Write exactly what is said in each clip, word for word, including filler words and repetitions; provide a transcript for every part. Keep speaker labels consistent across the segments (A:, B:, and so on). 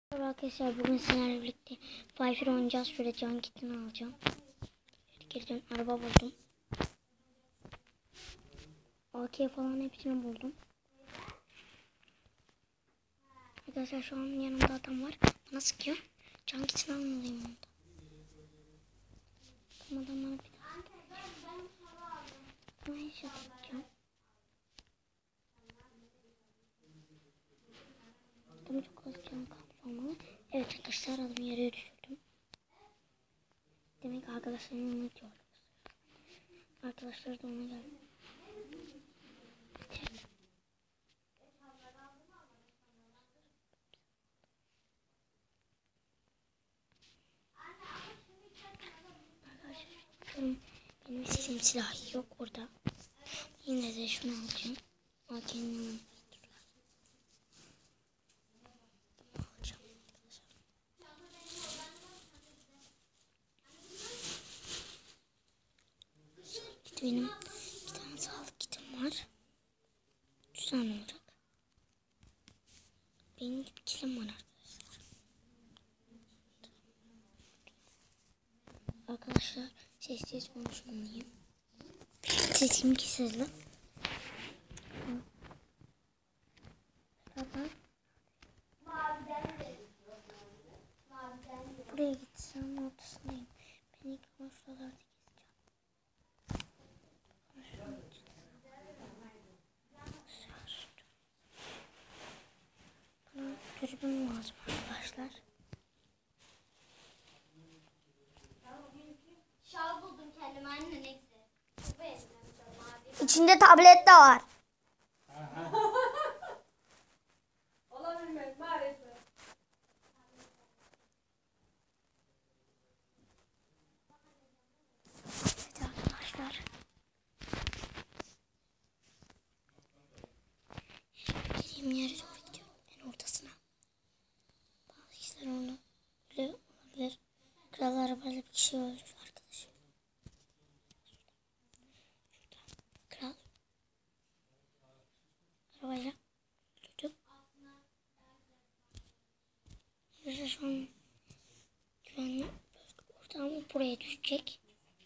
A: Merhaba arkadaşlar, bugün sizlerle birlikte Five oynayacağız. Şöyle can kitini alacağım. Girdim, araba buldum. A K falan hepsini buldum. Arkadaşlar şu an yanımda adam var. Bana sıkıyor. Can kitini almalıyım onda. Tam adamlara bir daha sıkacağım. Ama hiç atacağım. Adamı çok az can kalmalı. Evet arkadaşlar, adamı yere düşürdüm. Demek arkadaşlarım onu diyor. Arkadaşlar da ona geldi. Benim istediğim silah yok orada. Yine de şunu alacağım. A K'nin yanına alacağım. Git benim iki tane sağlık kitim var. üç tane olacak. Benim kilim var arkadaşlar. Arkadaşlar sessiz konuşmalıyım. Sesim kesildi. Buraya gitsem ortasındayım. Ben ilk konuşmalarda gezeceğim. Bana dürbün lazım arkadaşlar.
B: Şal buldum kendime anne, ne güzel.
A: İçinde tablet de var.
C: Olabilir maalesef.
A: Evet arkadaşlar. Gireyim yere doğru gidiyorum. En ortasına. Bazı kişiler onu öyle olabilir. Kral arabayla bir kişi öldür arkadaşım. Şurada. Kral. Arabayla öldürdüm. Arkadaşlar şu an güvenli bölge orada ama buraya düşecek.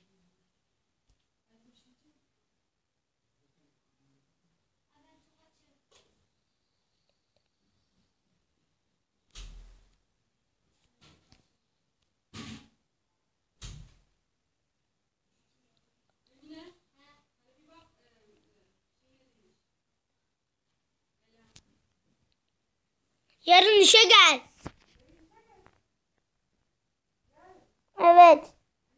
A: Yarın işe gel. Evet.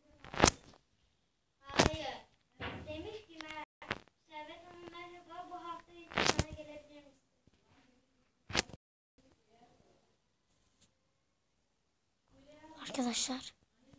B: Hayır. Demiş ki Servet Hanım merhaba, bu hafta içi bana gelebilir misin?
A: Arkadaşlar.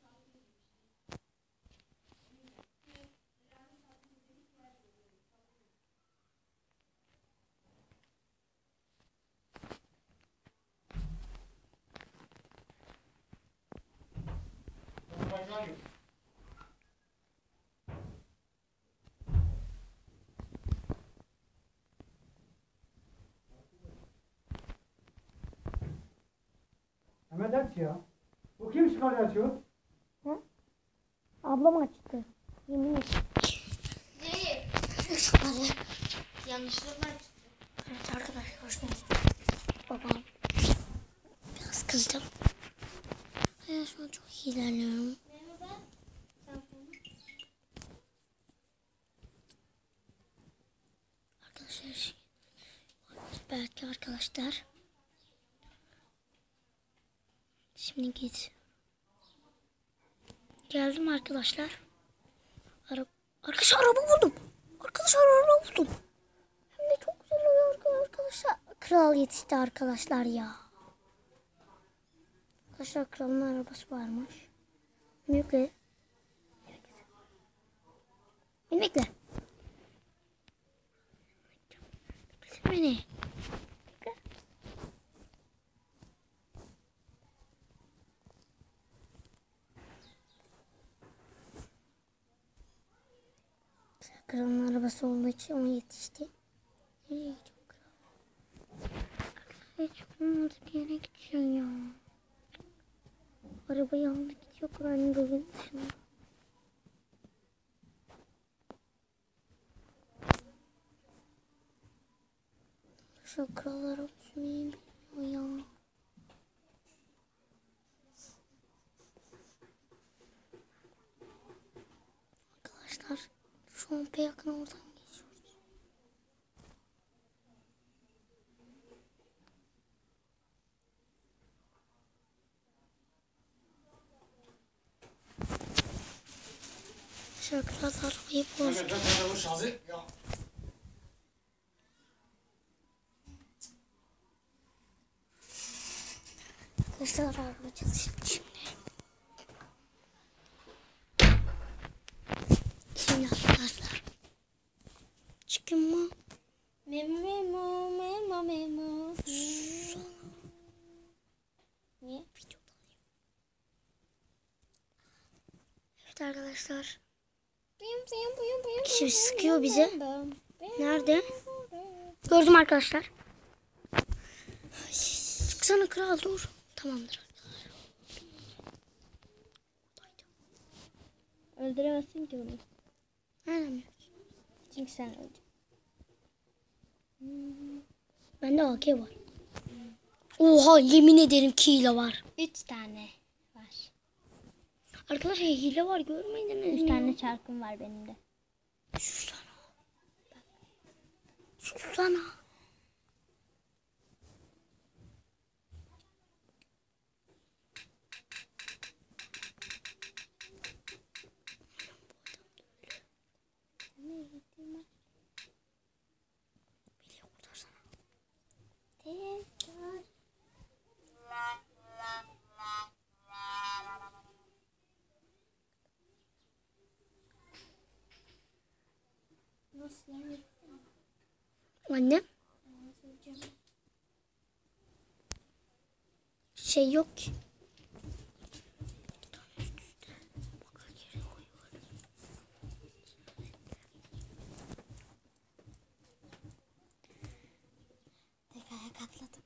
D: Mehmet aç ya. Bu kim çıkarı açıyor?
A: Hı? Ablam açtı. Yemin et.
B: Değil.
A: Şurada.
B: Yanlışlıkla çıktı.
A: Evet arkadaşlar, hoş geldiniz. Babam. Biraz kızdım. Hayır, şu an çok iyi ilerliyorum.
B: Merhaba.
A: Arkadaşlar. Belki arkadaşlar. Şimdi git. Geldim arkadaşlar. Ara arkadaşlar araba buldum. Arkadaşlar araba buldum. Hem de çok güzel oluyor arkadaşlar. Kral yetişti arkadaşlar ya. Arkadaşlar kralın arabası varmış. Mülkle. Beni bekle. Bekle beni. Bekle. Kralın arabası olduğu için ona yetişti. Nereye gidiyor kral? Arkadaşlar çok olmadı bir yere gidiyor ya. Arabayı aldı gidiyor Kur'an'ın gözünün dışında. Şu kral arabası neyi bilmiyor ya. Arkadaşlar şu an yakın oradan geçiyoruz. Şu kral arabayı bozdu. Arkadaşlar araba çalışıyor şimdi. Şimdi arkadaşlar. Çıkın mı?
B: Memo memo memo memo. Niye?
A: Evet arkadaşlar.
B: Buyum, buyum, buyum, buyum,
A: Kişi
B: buyum,
A: sıkıyor
B: buyum,
A: bize.
B: buyum, buyum.
A: Nerede? Gördüm arkadaşlar. Çıksana kral dur. Tamamdır.
B: Öldüremezsin ki bunu.
A: Nereden biliyorsun?
B: Çünkü sen öldün.
A: Bende A K var. Oha yemin ederim ki hile var.
B: Üç tane var.
A: Arkadaşlar hile var görmediniz
B: Üç
A: mi?
B: tane çarkım var benim de.
A: Susana. Susana.
B: Tekrar. Nasıl yani?
A: Anne. Şey yok ki.
B: Tek ayak atladım.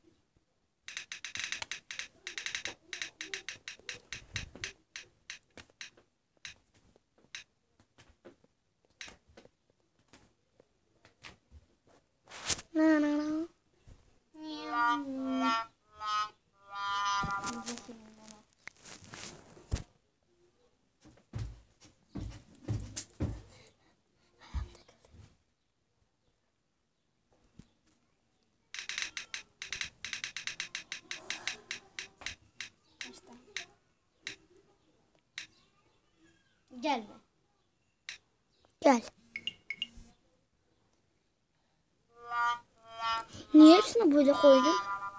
A: Na na na.
B: Gelme.
A: Gel. Niye hepsini böyle koydun?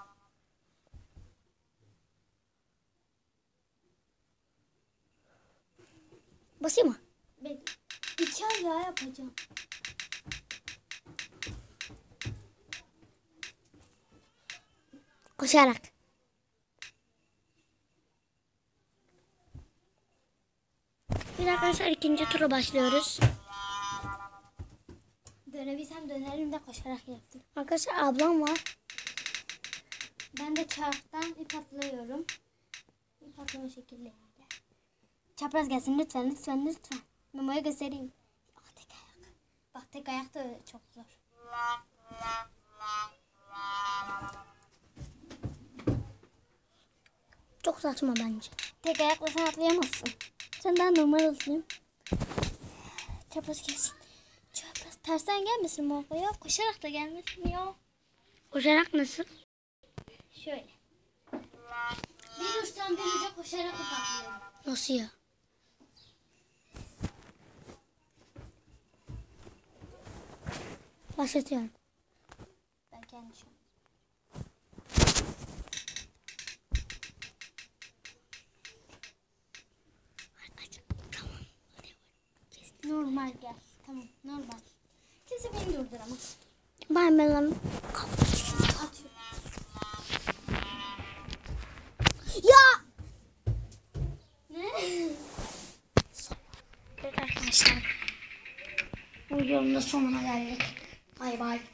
A: Basayım mı?
B: Ben iki ayağı yapacağım.
A: Koşarak. Bir arkadaşlar ikinci tura başlıyoruz.
B: Dönebilsem dönerim de koşarak yaptım.
A: Arkadaşlar ablam var.
B: Ben de çarktan ip atlıyorum. İp atlama şekilleri. Çapraz gelsin lütfen lütfen lütfen. Memo'ya göstereyim. Ah tek ayak. Bak tek ayak da çok zor.
A: Çok saçma bence.
B: Tek ayakla sen atlayamazsın. Sen daha normal atlayayım. Çapraz gelsin. Çapraz tersten gelmesin mi ya? Koşarak da gelmesin ya.
A: Koşarak nasıl?
B: Şöyle. Bir uçtan bir uca koşarak atlıyorum.
A: Nasıl ya? Başlatıyorum.
B: Ben kendi şu an.
A: Tamam.
B: Normal gel. Tamam normal. Kimse beni durduramaz.
A: Ben ben lan.
B: Atıyorum.
A: Ya!
B: Ne?
A: Evet arkadaşlar. Bu videonun da sonuna geldik. Bay bay.